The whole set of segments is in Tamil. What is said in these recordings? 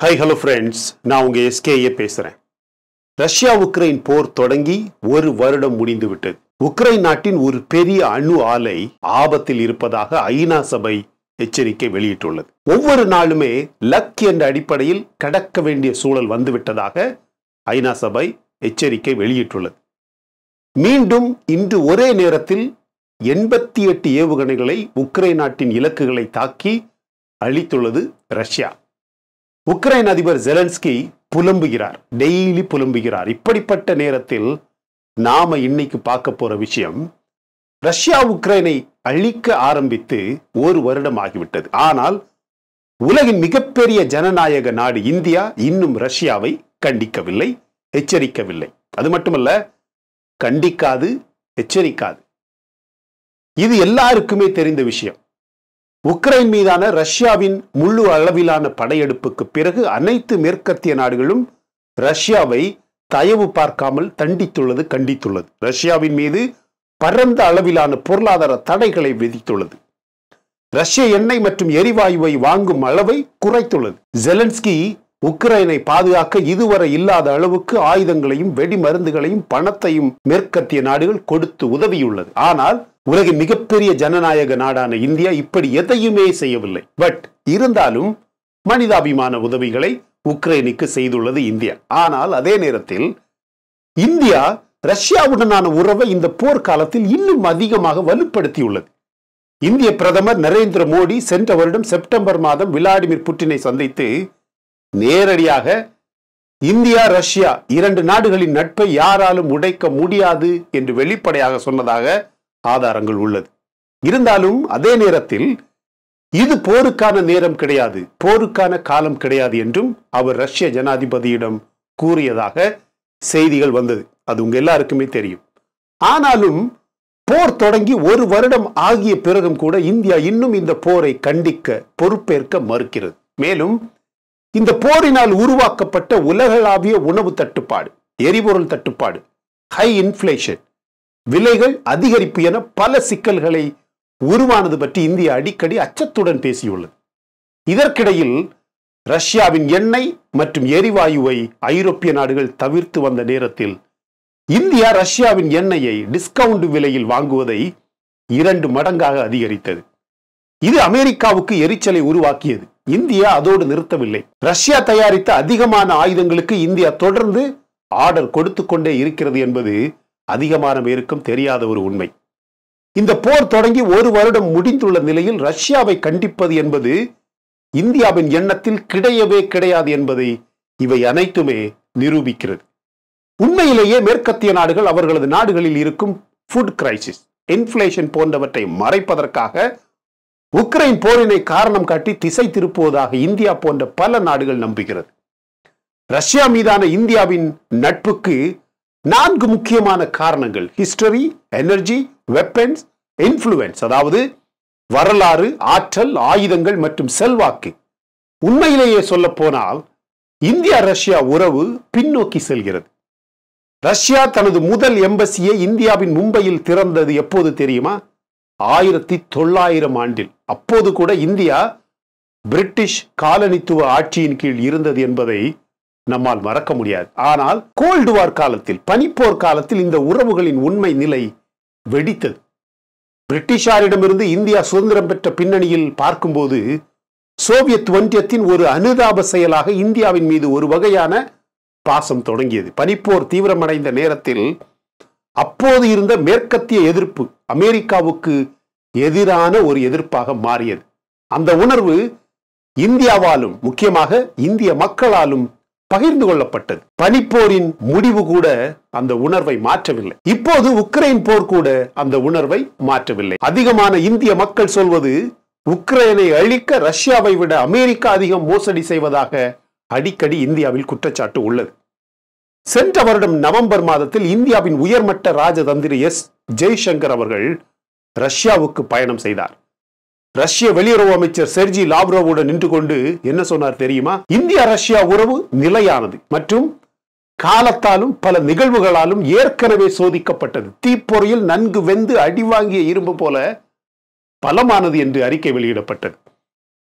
Hi, hello friends. நான் உங்க SKA பேசுறேன். ரஷ்யா உக்ரைன் போர் தொடங்கி ஒரு வருடம் முடிந்து விட்டது. உக்ரைன் நாட்டின் ஒரு பெரிய அணு ஆலை ஆபத்தில் இருப்பதாக ஐநா சபை எச்சரிக்கை வெளியிட்டுள்ளது. ஒவ்வொரு நாளுமே லக் என்ற அடிப்படையில் கடக்க வேண்டிய சூழல் வந்துவிட்டதாக ஐநா சபை எச்சரிக்கை வெளியிட்டுள்ளது. மீண்டும் இன்று ஒரே நேரத்தில் 88 ஏவுகணைகளை உக்ரைன் நாட்டின் இலக்குகளை தாக்கி அழித்துள்ளது ரஷ்யா. உக்ரைன் அதிபர் ஜெலன்ஸ்கி புலம்புகிறார், டெய்லி புலம்புகிறார். இப்படிப்பட்ட நேரத்தில் நாம இன்னைக்கு பார்க்க போற விஷயம், ரஷ்யா உக்ரைனை அழிக்க ஆரம்பித்து ஒரு வருடம் ஆகிவிட்டது. ஆனால் உலகின் மிகப்பெரிய ஜனநாயக நாடு இந்தியா இன்னும் ரஷ்யாவை கண்டிக்கவில்லை, எச்சரிக்கவில்லை. அது மட்டுமல்ல, கண்டிக்காது, எச்சரிக்காது. இது எல்லாருக்குமே தெரிந்த விஷயம். உக்ரைன் மீதான ரஷ்யாவின் முழு அளவிலான படையெடுப்புக்கு பிறகு அனைத்து மேற்கத்திய நாடுகளும் ரஷ்யாவை தயவு பார்க்காமல் கண்டித்துள்ளது. ரஷ்யாவின் மீது பரந்த அளவிலான பொருளாதார தடைகளை விதித்துள்ளது. ரஷ்ய எண்ணெய் மற்றும் எரிவாயுவை வாங்கும் அளவை குறைத்துள்ளது. ஜெலன்ஸ்கி உக்ரைனை பாதுகாக்க இதுவரை இல்லாத அளவுக்கு ஆயுதங்களையும் வெடிமருந்துகளையும் பணத்தையும் மேற்கத்திய நாடுகள் கொடுத்து உதவியுள்ளது. ஆனால் உலகின் மிகப்பெரிய ஜனநாயக நாடான இந்தியா இப்படி எதையுமே செய்யவில்லை. பட் இருந்தாலும் மனிதாபிமான உதவிகளை உக்ரைனுக்கு செய்துள்ளது இந்தியா. ஆனால் அதே நேரத்தில் இந்தியா ரஷ்யாவுடனான உறவை இந்த போர்க்காலத்தில் இன்னும் அதிகமாக வலுப்படுத்தியுள்ளது. இந்திய பிரதமர் நரேந்திர மோடி சென்ற வருடம் செப்டம்பர் மாதம் விளாடிமிர் புட்டினை சந்தித்து நேரடியாக இந்தியா ரஷ்யா இரண்டு நாடுகளின் நட்பை யாராலும் உடைக்க முடியாது என்று வெளிப்படையாக சொன்னதாக ஆதாரங்கள் உள்ளது. இருந்தாலும் அதே நேரத்தில் இது போருக்கான நேரம் கிடையாது, போருக்கான காலம் கிடையாது என்றும் அவர் ரஷ்ய ஜனாதிபதியிடம் கூறியதாக செய்திகள் வந்தது. அது உங்க எல்லாருக்குமே தெரியும். ஆனாலும் போர் தொடங்கி ஒரு வருடம் ஆகிய பிறகும் கூட இந்தியா இன்னும் இந்த போரை கண்டிக்க பொறுப்பேற்க மறுக்கிறது. மேலும் இந்த போரினால் உருவாக்கப்பட்ட உலகளாவிய உணவு தட்டுப்பாடு, எரிபொருள் தட்டுப்பாடு, ஹை இன்ஃப்ளேஷன், விலைகள் அதிகரிப்பு என பல சிக்கல்களை உருவானது பற்றி இந்தியா அடிக்கடி அச்சத்துடன் பேசியுள்ளது. இதற்கிடையில் ரஷ்யாவின் எண்ணெய் மற்றும் எரிவாயுவை ஐரோப்பிய நாடுகள் தவிர்த்து வந்த நேரத்தில் இந்தியா ரஷ்யாவின் எண்ணெயை டிஸ்கவுண்ட் விலையில் வாங்குவதை 2 மடங்காக அதிகரித்தது. இது அமெரிக்காவுக்கு எரிச்சலை உருவாக்கியது. இந்தியா அதோடு நிறுத்தவில்லை. ரஷ்யா தயாரித்த அதிகமான ஆயுதங்களுக்கு இந்தியா தொடர்ந்து ஆர்டர் கொடுத்து கொண்டே இருக்கிறது என்பது அதிகமான பேருக்கும் தெரியாத ஒரு உண்மை. இந்த போர் தொடங்கி ஒரு வருடம் முடிந்துள்ள நிலையில் ரஷ்யாவை கண்டிப்பது என்பது இந்தியாவின் எண்ணத்தில் கிடையவே கிடையாது என்பதை இவை அனைத்துமே நிரூபிக்கிறது. உண்மையிலேயே மேற்கத்திய நாடுகள் அவர்களது நாடுகளில் இருக்கும் ஃபுட் கிரைசிஸ், இன்ஃப்ளேஷன் போன்றவற்றை மறைப்பதற்காக உக்ரைன் போரினை காரணம் காட்டி திசை திருப்புவதாக இந்தியா போன்ற பல நாடுகள் நம்புகிறது. ரஷ்யா மீதான இந்தியாவின் நட்புக்கு 4 முக்கியமான காரணங்கள்: ஹிஸ்டரி, எனர்ஜி, வெப்பன்ஸ், இன்ஃப்ளூயன்ஸ், அதாவது வரலாறு, ஆற்றல், ஆயுதங்கள் மற்றும் செல்வாக்கு. உண்மையிலேயே சொல்ல போனால் இந்தியா ரஷ்யா உறவு பின்னோக்கி செல்கிறது. ரஷ்யா தனது முதல் எம்பசியை இந்தியாவின் மும்பையில் திறந்தது எப்போது தெரியுமா? 1900 ஆண்டில். அப்போது கூட இந்தியா பிரிட்டிஷ் காலனித்துவ ஆட்சியின் கீழ் இருந்தது என்பதை நம்மால் மறக்க முடியாது. ஆனால் கோல்டு வார் காலத்தில், பனிப்போர் காலத்தில் இந்த உறவுகளின் உண்மை நிலை வெடித்தது. பிரிட்டிஷாரிடமிருந்து இந்தியா சுதந்திரம் பெற்ற பின்னணியில் பார்க்கும்போது சோவியத் ஒன்றியத்தின் ஒரு அனுதாப செயலாக இந்தியாவின் மீது ஒரு வகையான பாசம் தொடங்கியது. பனிப்போர் தீவிரமடைந்த நேரத்தில் அப்போது இருந்த மேற்கத்திய எதிர்ப்பு அமெரிக்காவுக்கு எதிரான ஒரு எதிர்ப்பாக மாறியது. அந்த உணர்வு இந்தியாவாலும் முக்கியமாக இந்திய மக்களாலும் பகிர்ந்து கொள்ளப்பட்டது. பனிப்போரின் முடிவு கூட அந்த உணர்வை மாற்றவில்லை. இப்போது உக்ரைன் போர் கூட அந்த உணர்வை மாற்றவில்லை. அதிகமான இந்திய மக்கள் சொல்வது உக்ரைனை அழிக்க ரஷ்யாவை விட அமெரிக்கா அதிகம் மோசடி செய்வதாக அடிக்கடி இந்தியாவில் குற்றச்சாட்டு உள்ளது. சென்ற வருடம் நவம்பர் மாதத்தில் இந்தியாவின் உயர்மட்ட ராஜதந்திரி ஜெய்சங்கர் அவர்கள் ரஷ்யாவுக்கு பயணம் செய்தார். ரஷ்ய வெளியுறவு அமைச்சர் செர்ஜி லாவ்ரோவுடன் நின்று கொண்டு என்ன சொன்னார் தெரியுமா? இந்தியா ரஷ்யா உறவு நிலையானது மற்றும் காலத்தாலும் பல நிகழ்வுகளாலும் ஏற்கனவே சோதிக்கப்பட்டது. தீப்பொறியில் நன்கு வெந்து அடிவாங்கிய இரும்பு போல பலமானது என்று அறிக்கை வெளியிடப்பட்டது.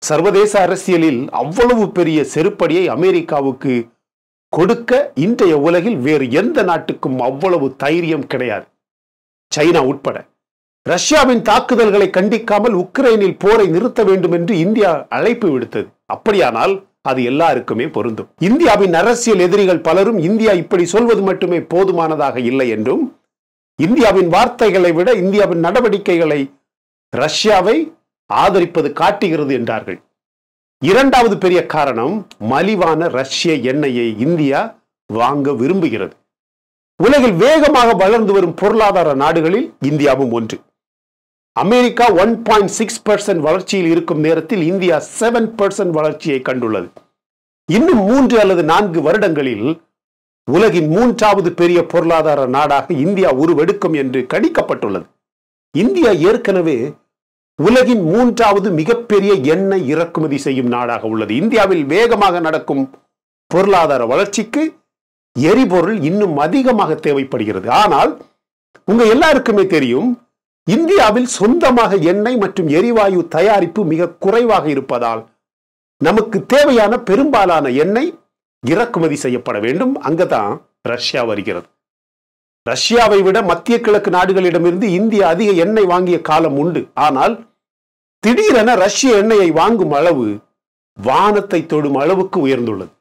சர்வதேச அரசியலில் அவ்வளவு பெரிய செருப்படியை அமெரிக்காவுக்கு கொடுக்க இன்றைய உலகில் வேறு எந்த நாட்டுக்கும் அவ்வளவு தைரியம் கிடையாது, சைனா உட்பட. ரஷ்யாவின் தாக்குதல்களை கண்டிக்காமல் உக்ரைனில் போரை நிறுத்த வேண்டும் என்று இந்தியா அழைப்பு விடுத்தது. அப்படியானால் அது எல்லாருக்குமே பொருந்தும். இந்தியாவின் அரசியல் எதிரிகள் பலரும் இந்தியா இப்படி சொல்வது மட்டுமே போதுமானதாக இல்லை என்றும், இந்தியாவின் வார்த்தைகளை விட இந்தியாவின் நடவடிக்கைகளை ரஷ்யாவை ஆதரிப்பது காட்டுகிறது என்றார்கள். இரண்டாவது பெரிய காரணம், மலிவான ரஷ்ய எண்ணெயை இந்தியா வாங்க விரும்புகிறது. உலகில் வேகமாக வளர்ந்து வரும் பொருளாதார நாடுகளில் இந்தியாவும் ஒன்று. அமெரிக்கா 1.6% வளர்ச்சியில் இருக்கும் நேரத்தில் இந்தியா 7% வளர்ச்சியை கண்டுள்ளது. இன்னும் 3 அல்லது 4 வருடங்களில் உலகின் 3வது பெரிய பொருளாதார நாடாக இந்தியா உருவெடுக்கும் என்று கணிக்கப்பட்டுள்ளது. இந்தியா ஏற்கனவே உலகின் 3வது மிகப்பெரிய எண்ணெய் இறக்குமதி செய்யும் நாடாக உள்ளது. இந்தியாவில் வேகமாக நடக்கும் பொருளாதார வளர்ச்சிக்கு எரிபொருள் இன்னும் அதிகமாக தேவைப்படுகிறது. ஆனால் உங்க எல்லாருக்குமே தெரியும், இந்தியாவில் சொந்தமாக எண்ணெய் மற்றும் எரிவாயு தயாரிப்பு மிக குறைவாக இருப்பதால் நமக்கு தேவையான பெரும்பாலான எண்ணெய் இறக்குமதி செய்யப்பட வேண்டும். அங்கதான் ரஷ்யா வருகிறது. ரஷ்யாவை விட மத்திய கிழக்கு நாடுகளிடமிருந்து இந்தியா அதிக எண்ணெய் வாங்கிய காலம் உண்டு. ஆனால் திடீரென ரஷ்ய எண்ணெயை வாங்கும் அளவு வானத்தை தொடும் அளவுக்கு உயர்ந்துள்ளது.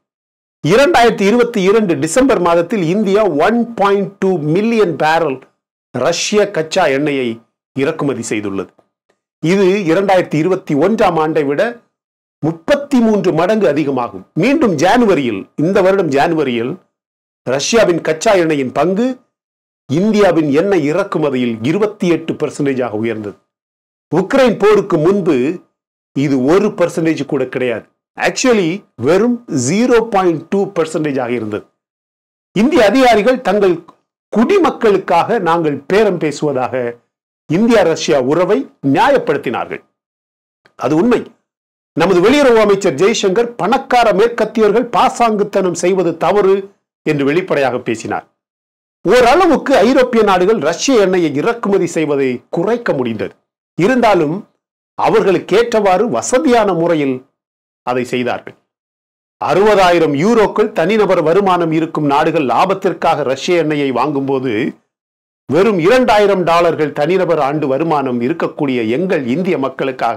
2022 டிசம்பர் மாதத்தில் இந்தியா 1.2 மில்லியன் பேரல் ரஷ்ய கச்சா எண்ணெயை இறக்குமதி செய்துள்ளது. இது 2021ஆம் ஆண்டை விட 33 மடங்கு அதிகமாகும். மீண்டும் இந்த வருடம் ஜனவரியில் ரஷ்யாவின் கச்சா எண்ணெயின் பங்கு இந்தியாவின் எண்ணெய் இறக்குமதியில் 28% உயர்ந்தது. உக்ரைன் போருக்கு முன்பு இது 1% கூட கிடையாது. ஆக்சுவலி வெறும் 0.2% இருந்தது. இந்திய அதிகாரிகள் தங்கள் குடிமக்களுக்காக நாங்கள் பேரம் பேசுவதாக இந்தியா ரஷ்யா உறவை நியாயப்படுத்தினார்கள். அது உண்மை. நமது வெளியுறவு அமைச்சர் ஜெய்சங்கர் பணக்கார மேற்கத்தியர்கள் பாசாங்குத்தனம் செய்வது தவறு என்று வெளிப்படையாக பேசினார். ஓரளவுக்கு ஐரோப்பிய நாடுகள் ரஷ்ய எண்ணெயை இறக்குமதி செய்வதை குறைக்க முடிந்தது. இருந்தாலும் அவர்களுக்கு ஏற்றவாறு வசதியான முறையில் அதை செய்தார்கள். 60,000 யூரோக்கள் தனிநபர் வருமானம் இருக்கும் நாடுகள் லாபத்திற்காக ரஷ்ய எண்ணெயை வாங்கும்போது வெறும் $2,000 தனிநபர் ஆண்டு வருமானம் இருக்கக்கூடிய எங்கள் இந்திய மக்களுக்காக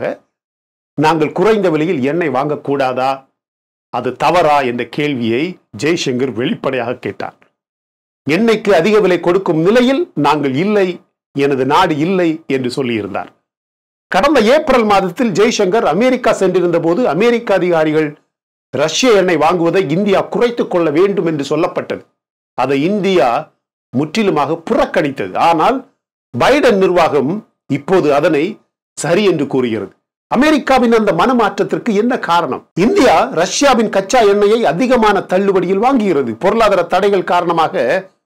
நாங்கள் குறைந்த விலையில் எண்ணெய் வாங்கக்கூடாதா? அது தவறா என்ற கேள்வியை ஜெய்சங்கர் வெளிப்படையாக கேட்டார். எண்ணெய்க்கு அதிக விலை கொடுக்கும் நிலையில் நாங்கள் இல்லை, எனது நாடு இல்லை என்று சொல்லியிருந்தார். கடந்த ஏப்ரல் மாதத்தில் ஜெய்சங்கர் அமெரிக்கா சென்றிருந்த போது அமெரிக்க அதிகாரிகள் ரஷ்ய எண்ணெய் வாங்குவதை இந்தியா குறைத்துக் கொள்ள வேண்டும் என்று சொல்லப்பட்டது. அதை இந்தியா முற்றிலுமாக புறக்கணித்தது. ஆனால் பைடன் நிர்வாகம் இப்போது அதனை சரி என்று கூறுகிறது. அமெரிக்காவின் அந்த மனமாற்றத்திற்கு என்ன காரணம்? இந்தியா ரஷ்யாவின் கச்சா எண்ணெயை அதிகமான தள்ளுபடியில் வாங்குகிறது. பொருளாதார தடைகள் காரணமாக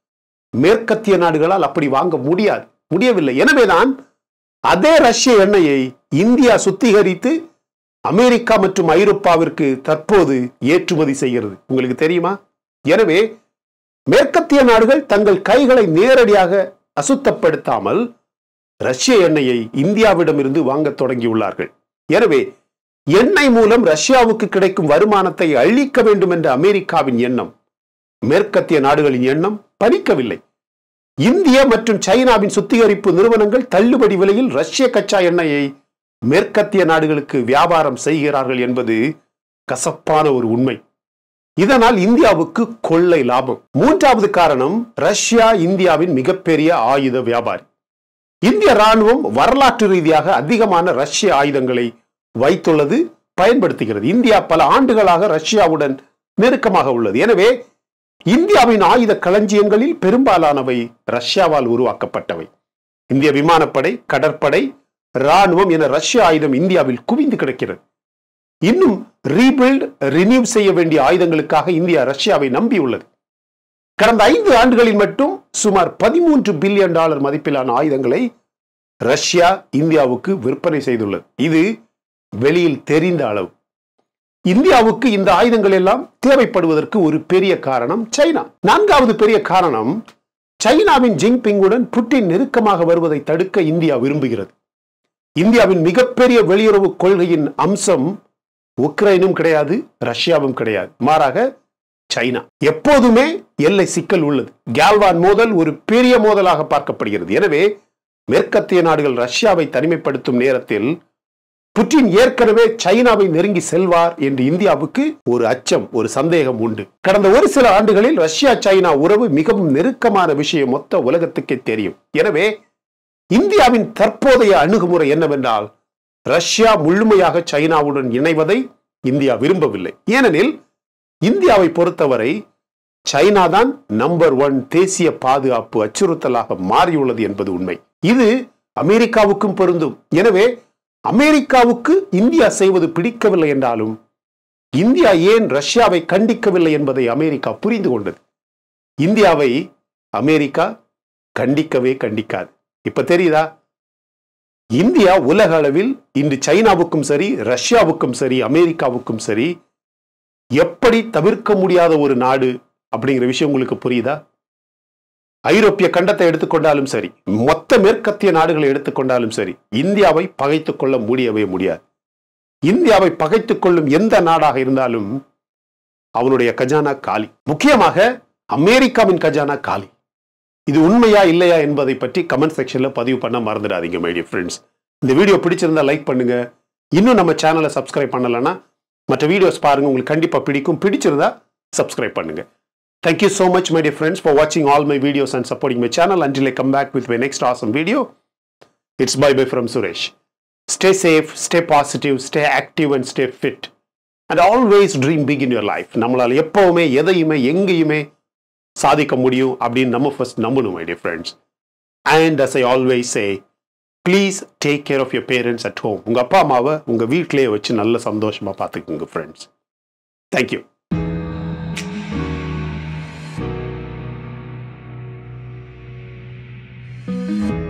மேற்கத்திய நாடுகளால் அப்படி வாங்க முடியவில்லை. எனவேதான் அதே ரஷ்ய எண்ணெயை இந்தியா சுத்திகரித்து அமெரிக்கா மற்றும் ஐரோப்பாவிற்கு தற்போது ஏற்றுமதி செய்கிறது. உங்களுக்கு தெரியுமா? எனவே மேற்கத்திய நாடுகள் தங்கள் கைகளை நேரடியாக அசுத்தப்படுத்தாமல் ரஷ்ய எண்ணெயை இந்தியாவிடமிருந்து வாங்க தொடங்கியுள்ளார்கள். எனவே எண்ணெய் மூலம் ரஷ்யாவுக்கு கிடைக்கும் வருமானத்தை அழிக்க வேண்டும் என்ற அமெரிக்காவின் எண்ணம் மேற்கத்திய நாடுகளின் எண்ணம் பலிக்கவில்லை. இந்திய மற்றும் சைனாவின் சுத்திகரிப்பு நிறுவனங்கள் தள்ளுபடி விலையில் ரஷ்ய கச்சா எண்ணெயை மேற்கத்திய நாடுகளுக்கு வியாபாரம் செய்கிறார்கள் என்பது கசப்பான ஒரு உண்மை. இதனால் இந்தியாவுக்கு கொள்ளை லாபம். மூன்றாவது காரணம், ரஷ்யா இந்தியாவின் மிகப்பெரிய ஆயுத வியாபாரி. இந்திய ராணுவம் வரலாற்று ரீதியாக அதிகமான ரஷ்ய ஆயுதங்களை வைத்துள்ளது, பயன்படுத்துகிறது. இந்தியா பல ஆண்டுகளாக ரஷ்யாவுடன் நெருக்கமாக உள்ளது. எனவே இந்தியாவின் ஆயுத களஞ்சியங்களில் பெரும்பாலானவை ரஷ்யாவால் உருவாக்கப்பட்டவை. இந்திய விமானப்படை, கடற்படை, ராணுவம் என ரஷ்ய ஆயுதம் இந்தியாவில் குவிந்து கிடக்கிறது. இன்னும் ரினியூ செய்ய வேண்டிய ஆயுதங்களுக்காக இந்தியா ரஷ்யாவை நம்பியுள்ளது. கடந்த 5 ஆண்டுகளில் மட்டும் சுமார் $13 பில்லியன் மதிப்பிலான ஆயுதங்களை ரஷ்யா இந்தியாவுக்கு விற்பனை செய்துள்ளது. இது வெளியில் தெரிந்த அளவு. இந்தியாவுக்கு இந்த ஆயுதங்கள் எல்லாம் தேவைப்படுவதற்கு ஒரு பெரிய காரணம் சைனா. 4வது பெரிய காரணம், சைனாவின் ஜின்பிங்குடன் புட்டின் நெருக்கமாக வருவதை தடுக்க இந்தியா விரும்புகிறது. இந்தியாவின் மிகப்பெரிய வெளியுறவு கொள்கையின் அம்சம் உக்ரைனும் கிடையாது, ரஷ்யாவும் கிடையாது. மாறாக சைனா. எப்போதுமே எல்லை சிக்கல் உள்ளது. கேல்வான் மோதல் ஒரு பெரிய மோதலாக பார்க்கப்படுகிறது. எனவே மேற்கத்திய நாடுகள் ரஷ்யாவை தனிமைப்படுத்தும் நேரத்தில் புட்டின் ஏற்கனவே சைனாவை நெருங்கி செல்வார் என்று இந்தியாவுக்கு ஒரு அச்சம், ஒரு சந்தேகம் உண்டு. கடந்த ஒரு சில ஆண்டுகளில் ரஷ்யா சைனா உறவு மிகவும் நெருக்கமான விஷயம் மொத்த உலகத்துக்கே தெரியும். எனவே இந்தியாவின் தற்போதைய அணுகுமுறை என்னவென்றால், ரஷ்யா முழுமையாக சைனாவுடன் இணைவதை இந்தியா விரும்பவில்லை. ஏனெனில் இந்தியாவை பொறுத்தவரை சைனா தான் நம்பர் 1 தேசிய பாதுகாப்பு அச்சுறுத்தலாக மாறியுள்ளது என்பது உண்மை. இது அமெரிக்காவுக்கும் பொருந்தும். எனவே அமெரிக்காவுக்கு இந்தியா செய்வது பிடிக்கவில்லை என்றாலும் இந்தியா ஏன் ரஷ்யாவை கண்டிக்கவில்லை என்பதை அமெரிக்கா புரிந்து கொண்டது. இந்தியாவை அமெரிக்கா கண்டிக்கவே கண்டிக்காது. இப்ப தெரியுதா? இந்தியா உலக அளவில் இன்று சைனாவுக்கும் சரி, ரஷ்யாவுக்கும் சரி, அமெரிக்காவுக்கும் சரி எப்படி தவிர்க்க முடியாத ஒரு நாடு அப்படிங்கிற விஷயம் உங்களுக்கு புரியுதா? ஐரோப்பிய கண்டத்தை எடுத்துக்கொண்டாலும் சரி, மொத்த மேற்கத்திய நாடுகளை எடுத்துக்கொண்டாலும் சரி, இந்தியாவை பகைத்துக் கொள்ள முடியவே முடியாது. இந்தியாவை பகைத்துக் கொள்ளும் எந்த நாடாக இருந்தாலும் அவனுடைய கஜானா காலி. முக்கியமாக அமெரிக்காவின் கஜானா காலி. இது உண்மையா இல்லையா என்பதை பற்றி கமெண்ட் செக்ஷன்ல பதிவு பண்ண மறந்துடாதீங்க மை டியர் ஃப்ரெண்ட்ஸ். இந்த வீடியோ பிடிச்சிருந்தா லைக் பண்ணுங்க. இன்னும் நம்ம சேனலை சப்ஸ்கிரைப் பண்ணலன்னா மற்ற வீடியோஸ் பாருங்க, உங்களுக்கு கண்டிப்பா பிடிக்கும். பிடிச்சிருந்தா சப்ஸ்கிரைப் பண்ணுங்க. Thank you so much my dear friends for watching all my videos and supporting my channel. Until I come back with my next awesome video, it's bye bye from Suresh. Stay safe, stay positive, stay active and stay fit. And always dream big in your life. நம்மளால எப்பவுமே எதையுமே எங்கேயுமே சாதிக்க முடியும் அப்படின்னு நம்ம ஃபர்ஸ்ட் நம்பணும் my dear friends. And as I always say, please take care of your parents at home. உங்க அப்பா அம்மாவை உங்க வீட்டிலேயே வச்சு நல்ல சந்தோஷமா பார்த்துக்குங்க friends. Thank you. Thank you.